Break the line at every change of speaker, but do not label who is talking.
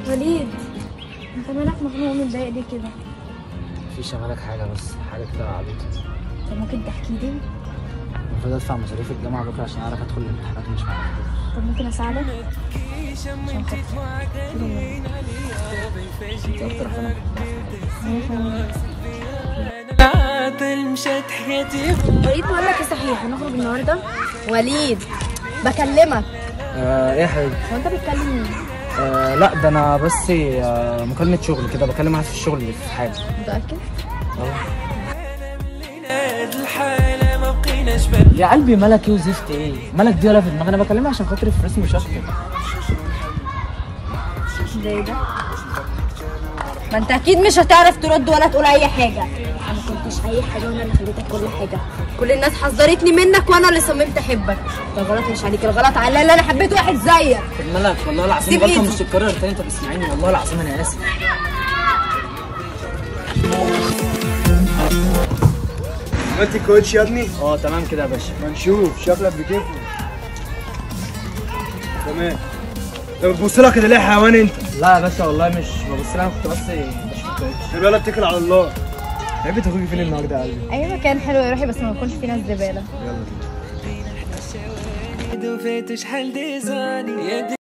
وليد، انت مالك مخنوق ومتضايق ليه كده؟
مفيش مالك حاجة، بس حاجة كده عبيطة.
طب ممكن تحكي لي؟
المفروض ادفع مصاريف الجامعة بكرة عشان اعرف ادخل الامتحانات ومش معايا فلوس.
طب ممكن اساعدك؟ عشان خاطري
انت اكتر حاجة
وليد، بقول لك ايه صحيح، هنخرج النهارده؟ وليد بكلمك.
ايه يا حبيبي؟
هو انت بتكلم مين؟
لا ده انا بس مكالمة شغل كده، بكلم واحد في الشغل اللي في حاجة.
متأكد؟
يا قلبي مالك ايه وزفت ايه؟ مالك دي ولا في دماغي، انا بكلمها عشان خاطر الفلوس مش اكتر.
ده ايه ده؟ ما انت اكيد مش هتعرف ترد ولا تقول اي حاجه. انا ما كنتش اي حاجه وانا اللي خليتك كل حاجه. كل الناس حذرتني منك وانا اللي صممت احبك. الغلط مش عليك، الغلط على اللي انا حبيت واحد زيك.
طب مالك والله العظيم غلطة مش تتكرر تاني. انت بتسمعيني والله العظيم انا اسف.
عملت كوتش يا ابني؟
تمام كده يا باشا.
ما نشوف شكلك بكيفه. تمام. انت بتبص لها كده ليه يا حيوان انت؟
لا يا باشا والله مش ببص لها، كنت بس بشوف كوتش.
طب يلا اتكل على الله. تحبي تخرجي فين النهارده يا قلبي؟
اي مكان حلو يا روحي، بس ما يكونش فيه ناس زباله.
يلا.